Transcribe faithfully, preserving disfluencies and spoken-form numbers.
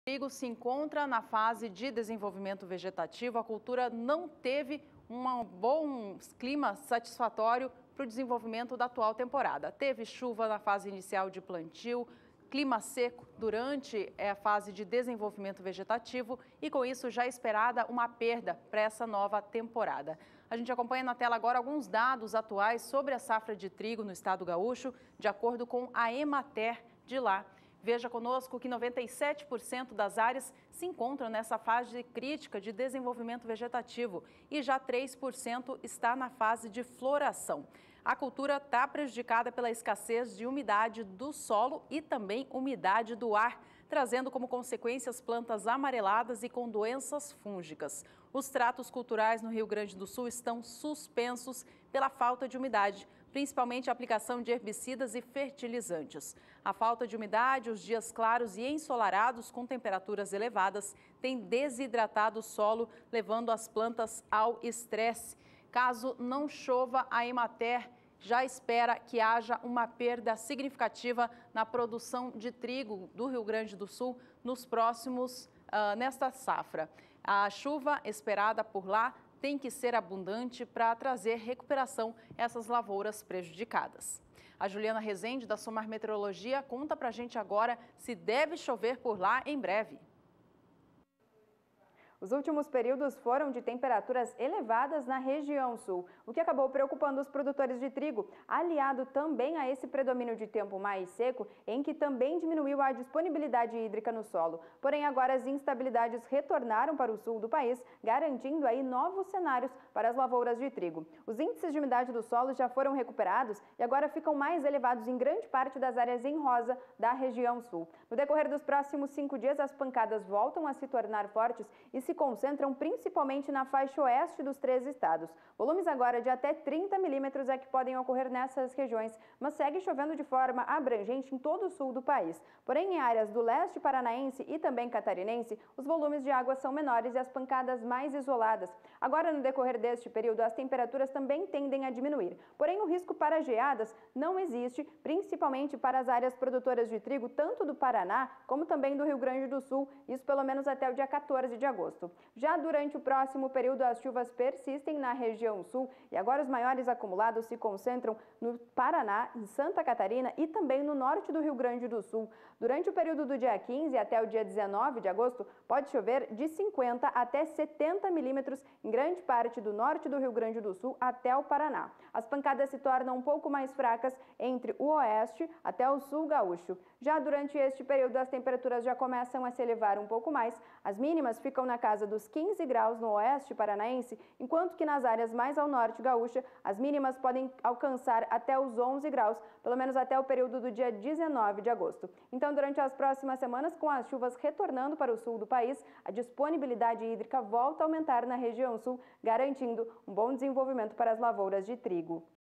O trigo se encontra na fase de desenvolvimento vegetativo. A cultura não teve um bom clima satisfatório para o desenvolvimento da atual temporada. Teve chuva na fase inicial de plantio, clima seco durante a fase de desenvolvimento vegetativo e, com isso, já é esperada uma perda para essa nova temporada. A gente acompanha na tela agora alguns dados atuais sobre a safra de trigo no estado gaúcho, de acordo com a Emater de lá. Veja conosco que noventa e sete por cento das áreas se encontram nessa fase crítica de desenvolvimento vegetativo e já três por cento está na fase de floração. A cultura está prejudicada pela escassez de umidade do solo e também umidade do ar, trazendo como consequências plantas amareladas e com doenças fúngicas. Os tratos culturais no Rio Grande do Sul estão suspensos pela falta de umidade, principalmente a aplicação de herbicidas e fertilizantes. A falta de umidade, os dias claros e ensolarados com temperaturas elevadas têm desidratado o solo, levando as plantas ao estresse. Caso não chova, a Emater já espera que haja uma perda significativa na produção de trigo do Rio Grande do Sul nos próximos, uh, nesta safra. A chuva esperada por lá tem que ser abundante para trazer recuperação a essas lavouras prejudicadas. A Juliana Rezende, da Somar Meteorologia, conta para a gente agora se deve chover por lá em breve. Os últimos períodos foram de temperaturas elevadas na região sul, o que acabou preocupando os produtores de trigo, aliado também a esse predomínio de tempo mais seco, em que também diminuiu a disponibilidade hídrica no solo. Porém, agora as instabilidades retornaram para o sul do país, garantindo aí novos cenários para as lavouras de trigo. Os índices de umidade do solo já foram recuperados e agora ficam mais elevados em grande parte das áreas em rosa da região sul. No decorrer dos próximos cinco dias, as pancadas voltam a se tornar fortes e se se concentram principalmente na faixa oeste dos três estados. Volumes agora de até trinta milímetros é que podem ocorrer nessas regiões, mas segue chovendo de forma abrangente em todo o sul do país. Porém, em áreas do leste paranaense e também catarinense, os volumes de água são menores e as pancadas mais isoladas. Agora, no decorrer deste período, as temperaturas também tendem a diminuir. Porém, o risco para geadas não existe, principalmente para as áreas produtoras de trigo, tanto do Paraná como também do Rio Grande do Sul, isso pelo menos até o dia quatorze de agosto. Já durante o próximo período, as chuvas persistem na região sul e agora os maiores acumulados se concentram no Paraná, em Santa Catarina e também no norte do Rio Grande do Sul. Durante o período do dia quinze até o dia dezenove de agosto, pode chover de cinquenta até setenta milímetros em grande parte do norte do Rio Grande do Sul até o Paraná. As pancadas se tornam um pouco mais fracas entre o oeste até o sul gaúcho. Já durante este período, as temperaturas já começam a se elevar um pouco mais. As mínimas ficam na casa dos quinze graus no oeste paranaense, enquanto que nas áreas mais ao norte gaúcha, as mínimas podem alcançar até os onze graus, pelo menos até o período do dia dezenove de agosto. Então, durante as próximas semanas, com as chuvas retornando para o sul do país, a disponibilidade hídrica volta a aumentar na região sul, garantindo um bom desenvolvimento para as lavouras de trigo.